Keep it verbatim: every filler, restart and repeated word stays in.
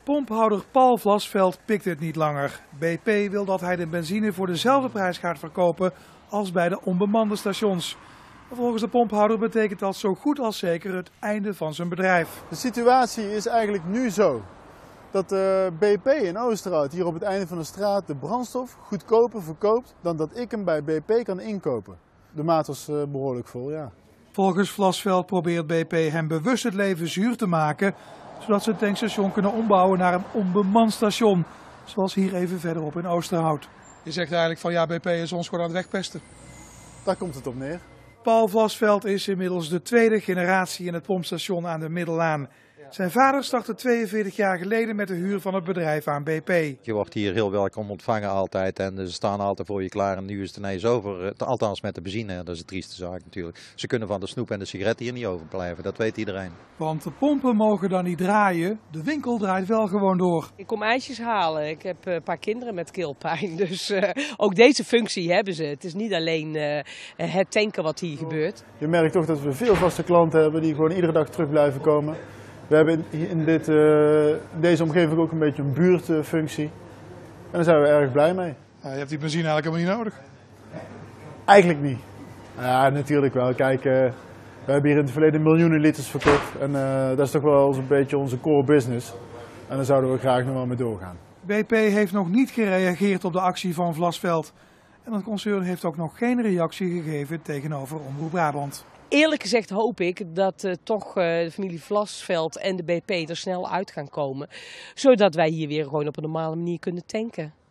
Pomphouder Paul Vlasveld pikt het niet langer. B P wil dat hij de benzine voor dezelfde prijs gaat verkopen als bij de onbemande stations. Volgens de pomphouder betekent dat zo goed als zeker het einde van zijn bedrijf. De situatie is eigenlijk nu zo dat de B P in Oosterhout hier op het einde van de straat de brandstof goedkoper verkoopt dan dat ik hem bij B P kan inkopen. De maat was behoorlijk vol, ja. Volgens Vlasveld probeert B P hem bewust het leven zuur te maken, zodat ze het tankstation kunnen ombouwen naar een onbemand station. Zoals hier even verderop in Oosterhout. Je zegt eigenlijk van ja, B P is ons gewoon aan het wegpesten. Daar komt het op neer. Paul Vlasveld is inmiddels de tweede generatie in het pompstation aan de Middellaan. Zijn vader startte tweeënveertig jaar geleden met de huur van het bedrijf aan B P. Je wordt hier heel welkom ontvangen altijd en ze staan altijd voor je klaar en nu is het ineens over. Althans met de benzine, dat is de trieste zaak natuurlijk. Ze kunnen van de snoep en de sigaretten hier niet overblijven, dat weet iedereen. Want de pompen mogen dan niet draaien, de winkel draait wel gewoon door. Ik kom ijsjes halen, ik heb een paar kinderen met keelpijn, dus uh, ook deze functie hebben ze. Het is niet alleen uh, het tanken wat hier gebeurt. Je merkt toch dat we veel vaste klanten hebben die gewoon iedere dag terug blijven komen. We hebben in dit, uh, deze omgeving ook een beetje een buurtfunctie. En daar zijn we erg blij mee. Ja, je hebt die benzine eigenlijk helemaal niet nodig. Eigenlijk niet. Ja, natuurlijk wel. Kijk, uh, we hebben hier in het verleden miljoenen liters verkocht. En uh, dat is toch wel een beetje onze core business. En daar zouden we graag nog wel mee doorgaan. B P heeft nog niet gereageerd op de actie van Vlasveld. En het concern heeft ook nog geen reactie gegeven tegenover Omroep Brabant. Eerlijk gezegd hoop ik dat uh, toch uh, de familie Vlasveld en de B P er snel uit gaan komen. Zodat wij hier weer gewoon op een normale manier kunnen tanken.